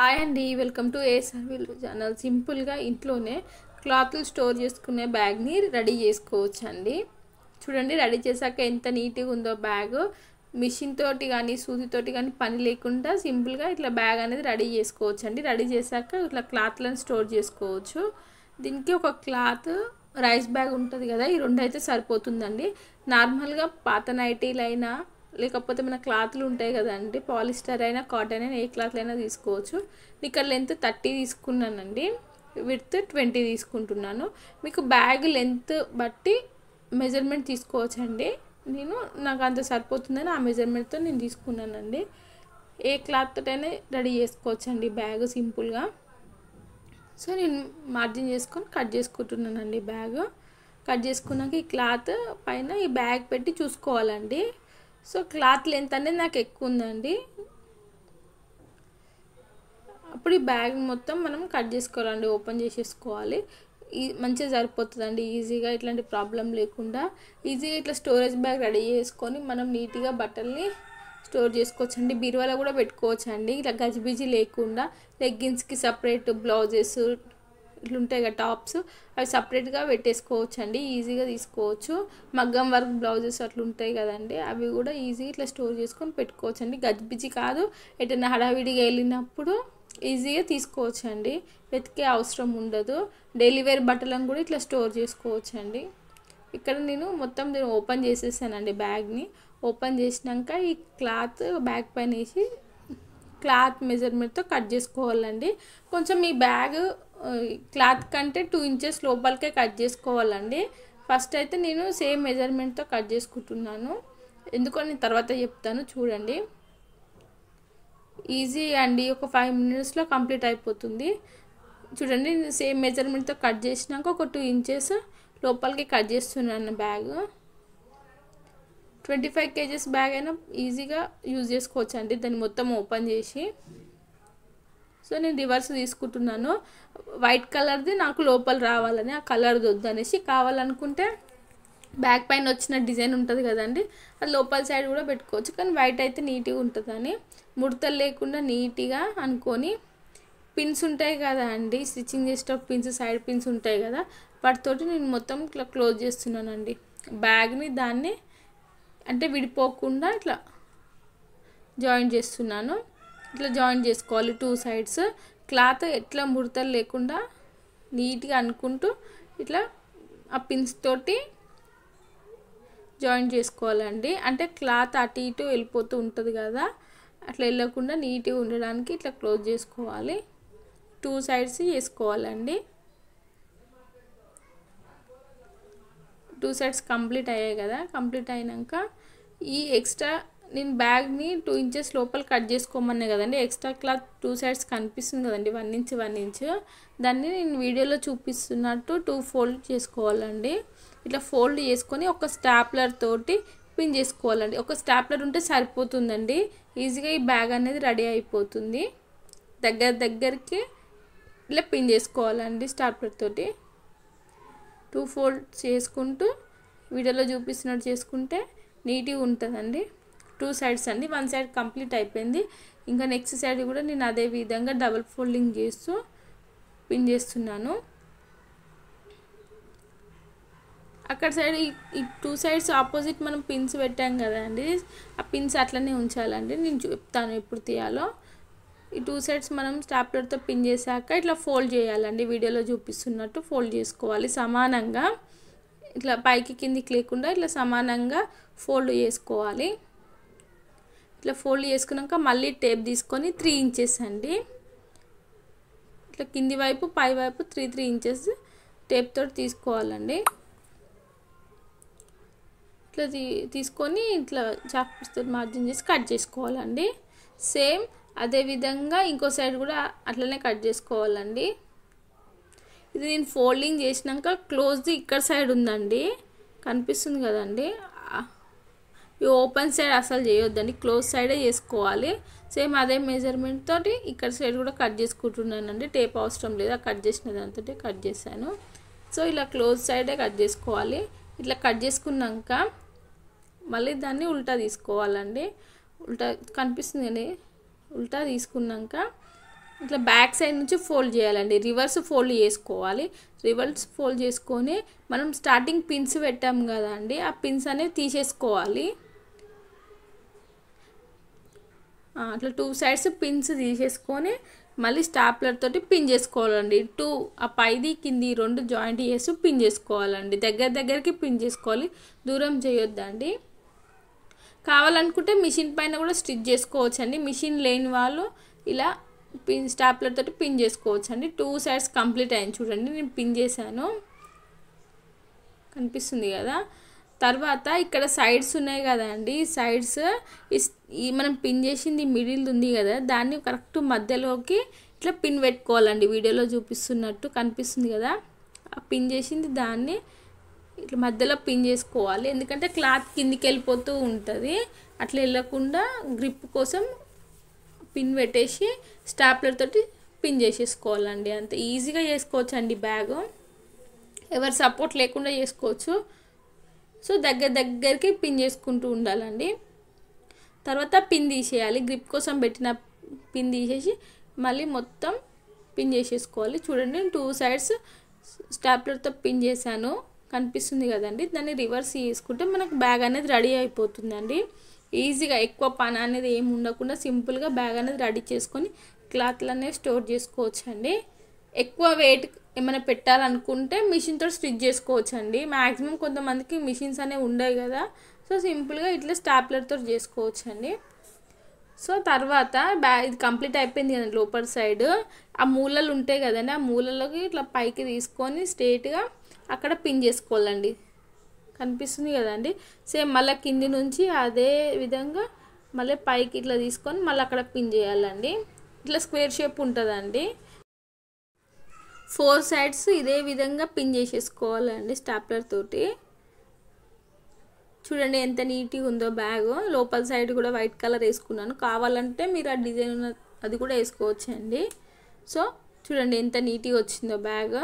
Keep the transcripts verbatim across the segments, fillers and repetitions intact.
Hi అండి, welcome to ASR channel. సింపుల్గా ఇంట్లోనే క్లాత్లు స్టోర్ చేసుకునే బ్యాగ్ని రెడీ చేసుకోవచ్చు అండి. చూడండి, రెడీ చేశాక ఎంత నీట్గా ఉందో బ్యాగ్. మిషన్ తోటి కానీ సూదితోటి కానీ పని లేకుండా సింపుల్గా ఇట్లా బ్యాగ్ అనేది రెడీ చేసుకోవచ్చు అండి. రెడీ చేశాక ఇట్లా క్లాత్లను స్టోర్ చేసుకోవచ్చు. దీనికి ఒక క్లాత్, రైస్ బ్యాగ్ ఉంటుంది కదా, ఈ రెండు అయితే సరిపోతుందండి. నార్మల్గా పాత నైటీలైనా లేకపోతే మన క్లాత్లు ఉంటాయి కదండి, పాలిస్టర్ అయినా కాటన్ అయినా ఏ క్లాత్లు అయినా తీసుకోవచ్చు. ఇక్కడ లెంత్ థర్టీ తీసుకున్నానండి, విడ్త్ ట్వంటీ తీసుకుంటున్నాను. మీకు బ్యాగ్ లెంత్ బట్టి మెజర్మెంట్ తీసుకోవచ్చు అండి. నేను నాకు అంత సరిపోతుందని ఆ మెజర్మెంట్తో నేను తీసుకున్నానండి. ఏ క్లాత్ అయినా రెడీ చేసుకోవచ్చు అండి బ్యాగ్ సింపుల్గా. సో నేను మార్జిన్ చేసుకొని కట్ చేసుకుంటున్నానండి. బ్యాగ్ కట్ చేసుకున్నాక ఈ క్లాత్ పైన ఈ బ్యాగ్ పెట్టి చూసుకోవాలండి. సో క్లాత్ లెంత్ అనేది నాకు ఎక్కువ ఉందండి. అప్పుడు ఈ బ్యాగ్ మొత్తం మనం కట్ చేసుకోవాలండి, ఓపెన్ చేసేసుకోవాలి. ఈ మంచిగా సరిపోతుందండి ఈజీగా, ఇట్లాంటి ప్రాబ్లం లేకుండా ఈజీగా ఇట్లా స్టోరేజ్ బ్యాగ్ రెడీ చేసుకొని మనం నీట్గా బట్టల్ని స్టోర్ చేసుకోవచ్చు అండి. బీరువాలో కూడా పెట్టుకోవచ్చు అండి, ఇట్లా గజిబిజి లేకుండా. లెగ్గిన్స్కి సపరేట్, బ్లౌజెస్ ఇట్లా ఉంటాయి కదా టాప్స్, అవి సపరేట్గా పెట్టేసుకోవచ్చు అండి. ఈజీగా తీసుకోవచ్చు. మగ్గం వర్క్ బ్లౌజెస్ అట్లా ఉంటాయి కదండి, అవి కూడా ఈజీగా ఇట్లా స్టోర్ చేసుకొని పెట్టుకోవచ్చు అండి. గజిబిజి కాదు, ఎటైనా హడావిడిగా వెళ్ళినప్పుడు ఈజీగా తీసుకోవచ్చు అండి, వెతికే అవసరం ఉండదు. డైలీ వేర్ బట్టలను కూడా ఇట్లా స్టోర్ చేసుకోవచ్చు అండి. ఇక్కడ నేను మొత్తం నేను ఓపెన్ చేసేసానండి బ్యాగ్ని. ఓపెన్ చేసినాక ఈ క్లాత్ బ్యాగ్ పైన వేసి క్లాత్ మెజర్మెంట్తో కట్ చేసుకోవాలండి. కొంచెం ఈ బ్యాగ్ క్లాత్ కంటే టూ ఇంచెస్ లోపలికే కట్ చేసుకోవాలండి. ఫస్ట్ అయితే నేను సేమ్ మెజర్మెంట్తో కట్ చేసుకుంటున్నాను, ఎందుకో నేను తర్వాత చెప్తాను. చూడండి, ఈజీ అండి, ఒక ఫైవ్ మినిట్స్లో కంప్లీట్ అయిపోతుంది. చూడండి, సేమ్ మెజర్మెంట్తో కట్ చేసినాక ఒక టూ ఇంచెస్ లోపలికి కట్ చేస్తున్నాను. Bag twenty five kgs bag అయినా ఈజీగా యూజ్ చేసుకోవచ్చు అండి. దాన్ని మొత్తం ఓపెన్ చేసి, సో నేను రివర్స్ తీసుకుంటున్నాను. వైట్ కలర్ది నాకు లోపల రావాలని, ఆ కలర్ది వద్దనేసి. కావాలనుకుంటే బ్యాగ్ పైన వచ్చిన డిజైన్ ఉంటుంది కదండి, అది లోపల సైడ్ కూడా పెట్టుకోవచ్చు, కానీ వైట్ అయితే నీట్గా ఉంటుందని. ముడతలు లేకుండా నీట్గా అనుకొని పిన్స్ ఉంటాయి కదా అండి, స్టిచ్చింగ్ చేసేటప్పుడు పిన్స్, సైడ్ పిన్స్ ఉంటాయి కదా, వాటితోటి నేను మొత్తం ఇట్లా క్లోజ్ చేస్తున్నానండి బ్యాగ్ని. దాన్ని అంటే విడిపోకుండా ఇట్లా జాయింట్ చేస్తున్నాను. ఇట్లా జాయింట్ చేసుకోవాలి టూ సైడ్స్. క్లాత్ ఎట్లా ముడతలు లేకుండా నీట్గా అనుకుంటూ ఇట్లా ఆ పిన్స్ తోటి జాయింట్ చేసుకోవాలండి. అంటే క్లాత్ అటు ఇటు వెళ్ళిపోతూ ఉంటుంది కదా, అట్లా వెళ్ళకుండా నీట్గా ఉండడానికి ఇట్లా క్లోజ్ చేసుకోవాలి. టూ సైడ్స్ చేసుకోవాలండి. టూ సైడ్స్ కంప్లీట్ అయ్యాయి కదా. కంప్లీట్ అయినాక ఈ ఎక్స్ట్రా నేను బ్యాగ్ని టూ ఇంచెస్ లోపల కట్ చేసుకోమన్నా కదండి, ఎక్స్ట్రా క్లాత్ టూ సైడ్స్ కనిపిస్తుంది కదండి, వన్ ఇంచ్ వన్ ఇంచ్ దాన్ని నేను వీడియోలో చూపిస్తున్నట్టు టూ ఫోల్డ్ చేసుకోవాలండి. ఇట్లా ఫోల్డ్ చేసుకొని ఒక స్టాప్లర్ తోటి పిన్ చేసుకోవాలండి. ఒక స్టాప్లర్ ఉంటే సరిపోతుందండి, ఈజీగా ఈ బ్యాగ్ అనేది రెడీ అయిపోతుంది. దగ్గర దగ్గరికి ఇట్లా పిన్ చేసుకోవాలండి స్టాప్లర్ తోటి. టూ ఫోల్డ్ చేసుకుంటూ వీడియోలో చూపిస్తున్నట్టు చేసుకుంటే నీట్గా ఉంటుందండి. టూ సైడ్స్ అండి, వన్ సైడ్ కంప్లీట్ అయిపోయింది. ఇంకా నెక్స్ట్ సైడ్ కూడా నేను అదే విధంగా డబుల్ ఫోల్డింగ్ చేస్తూ పిన్ చేస్తున్నాను. అక్కడ సైడ్ ఈ టూ సైడ్స్ ఆపోజిట్ మనం పిన్స్ పెట్టాం కదండి, ఆ పిన్స్ అట్లనే ఉంచాలండి. నేను చెప్తాను ఎప్పుడు తీయాలో. ఈ టూ సైడ్స్ మనం స్టాప్లర్తో పిన్ చేశాక ఇట్లా ఫోల్డ్ చేయాలండి, వీడియోలో చూపిస్తున్నట్టు ఫోల్డ్ చేసుకోవాలి సమానంగా. ఇట్లా పైకి కిందికి లేకుండా ఇట్లా సమానంగా ఫోల్డ్ చేసుకోవాలి. ఇట్లా ఫోల్డ్ చేసుకున్నాక మళ్ళీ టేప్ తీసుకొని త్రీ ఇంచెస్ అండి, ఇట్లా కింది వైపు పై వైపు త్రీ త్రీ ఇంచెస్ టేప్ తోటి తీసుకోవాలండి. ఇట్లా తీ తీసుకొని ఇట్లా చాక్ పీస్తో మార్జిన్ చేసి కట్ చేసుకోవాలండి. సేమ్ అదేవిధంగా ఇంకో సైడ్ కూడా అట్లనే కట్ చేసుకోవాలండి. ఇది నేను ఫోల్డింగ్ చేసినాక క్లోజ్ది ఇక్కడ సైడ్ ఉందండి, కనిపిస్తుంది కదండి, ఈ ఓపెన్ సైడ్ అసలు చేయొద్దండి, క్లోజ్ సైడే చేసుకోవాలి. సేమ్ అదే మెజర్మెంట్ తోటి ఇక్కడ సైడ్ కూడా కట్ చేసుకుంటున్నానండి. టేప్ అవసరం లేదు, కట్ చేసిన దాంతో కట్ చేశాను. సో ఇలా క్లోజ్ సైడే కట్ చేసుకోవాలి. ఇట్లా కట్ చేసుకున్నాక మళ్ళీ దాన్ని ఉల్టా తీసుకోవాలండి. ఉల్టా కనిపిస్తుంది కానీ ఉల్టా తీసుకున్నాక ఇట్లా బ్యాక్ సైడ్ నుంచి ఫోల్డ్ చేయాలండి, రివర్స్ ఫోల్డ్ చేసుకోవాలి. రివర్స్ ఫోల్డ్ చేసుకొని మనం స్టార్టింగ్ పిన్స్ పెట్టాం కదా అండి, ఆ పిన్స్ అనేవి తీసేసుకోవాలి. అట్లా టూ సైడ్స్ పిన్స్ తీసేసుకొని మళ్ళీ స్టాప్లర్ తోటి పిన్ చేసుకోవాలండి. టూ ఆ పైది కింది రెండు జాయింట్ చేసి పిన్ చేసుకోవాలండి. దగ్గర దగ్గరికి పిన్ చేసుకోవాలి, దూరం చేయొద్దండి. కావాలనుకుంటే మిషన్ పైన కూడా స్టిచ్ చేసుకోవచ్చు అండి. మిషన్ లేని వాళ్ళు ఇలా పిన్ స్టాప్లర్ తోటి పిన్ చేసుకోవచ్చు అండి. టూ సైడ్స్ కంప్లీట్ అయింది చూడండి, నేను పిన్ చేశాను, కనిపిస్తుంది కదా. తర్వాత ఇక్కడ సైడ్స్ ఉన్నాయి కదా అండి, సైడ్స్ ఈ మనం పిన్ చేసింది మిడిల్ ఉంది కదా, దాన్ని కరెక్ట్ మధ్యలోకి ఇట్లా పిన్ పెట్టుకోవాలండి. వీడియోలో చూపిస్తున్నట్టు కనిపిస్తుంది కదా, ఆ పిన్ చేసింది దాన్ని ఇట్లా మధ్యలో పిన్ చేసుకోవాలి. ఎందుకంటే క్లాత్ కిందికి వెళ్ళిపోతూ ఉంటుంది, అట్లా వెళ్ళకుండా గ్రిప్ కోసం పిన్ పెట్టేసి స్టాప్లర్ తోటి పిన్ చేసేసుకోవాలండి. అంత ఈజీగా చేసుకోవచ్చు అండి బ్యాగ్, ఎవరి సపోర్ట్ లేకుండా చేసుకోవచ్చు. సో దగ్గర దగ్గరికి పిన్ చేసుకుంటూ ఉండాలండి. తర్వాత పిన్ తీసేయాలి, గ్రిప్ కోసం పెట్టిన పిన్ తీసేసి మళ్ళీ మొత్తం పిన్ చేసేసుకోవాలి. చూడండి టూ సైడ్స్ స్టాప్లర్తో పిన్ చేశాను, కనిపిస్తుంది కదండి. దాన్ని రివర్స్ చేసుకుంటే మనకు బ్యాగ్ అనేది రెడీ అయిపోతుందండి. ఈజీగా ఎక్కువ పని అనేది ఏమి ఉండకుండా సింపుల్గా బ్యాగ్ అనేది రెడీ చేసుకొని క్లాత్లు అనేవి స్టోర్ చేసుకోవచ్చు అండి. ఎక్కువ వెయిట్ ఏమైనా పెట్టాలనుకుంటే మిషన్తో స్టిచ్ చేసుకోవచ్చు అండి. మ్యాక్సిమం కొంతమందికి మిషన్స్ అనేవి ఉండవు కదా, సో సింపుల్గా ఇట్లా స్టాప్లర్తో చేసుకోవచ్చు అండి. సో తర్వాత బ్యాగ్ ఇది కంప్లీట్ అయిపోయింది కదండి. లోపల సైడ్ ఆ మూలలు ఉంటాయి కదండి, ఆ మూలలోకి ఇట్లా పైకి తీసుకొని స్ట్రేట్గా అక్కడ పిన్ చేసుకోవాలండి, కనిపిస్తుంది కదండి. సేమ్ మళ్ళీ కింది నుంచి అదే విధంగా మళ్ళీ పైకి ఇట్లా తీసుకొని మళ్ళీ అక్కడ పిన్ చేయాలండి. ఇట్లా స్క్వేర్ షేప్ ఉంటుందండి. ఫోర్ సైడ్స్ ఇదే విధంగా పిన్ చేసేసుకోవాలండి స్టాప్లర్ తోటి. చూడండి ఎంత నీట్గా ఉందో బ్యాగ్. లోపల సైడ్ కూడా వైట్ కలర్ వేసుకున్నాను, కావాలంటే మీరు ఆ డిజైన్ అది కూడా వేసుకోవచ్చు అండి. సో చూడండి ఎంత నీట్గా వచ్చిందో బ్యాగ్.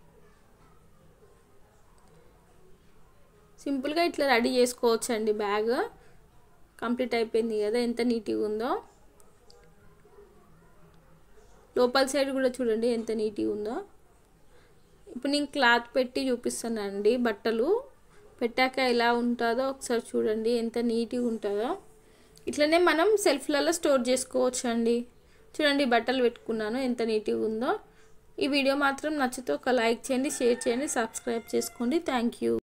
సింపుల్గా ఇట్లా రెడీ చేసుకోవచ్చు అండి బ్యాగ్. కంప్లీట్ అయిపోయింది కదా, ఎంత నీట్గా ఉందో. లోపల సైడ్ కూడా చూడండి ఎంత నీట్గా ఉందో. ఇప్పుడు నేను క్లాత్ పెట్టి చూపిస్తానండి, బట్టలు పెట్టాక ఎలా ఉంటుందో ఒకసారి చూడండి, ఎంత నీట్గా ఉంటుందో. ఇట్లనే మనం సెల్ఫ్లలో స్టోర్ చేసుకోవచ్చు అండి. చూడండి బట్టలు పెట్టుకున్నాను, ఎంత నీట్గా ఉందో. ఈ వీడియో మాత్రం నచ్చితే ఒక లైక్ చేయండి, షేర్ చేయండి, సబ్స్క్రైబ్ చేసుకోండి. Thank you.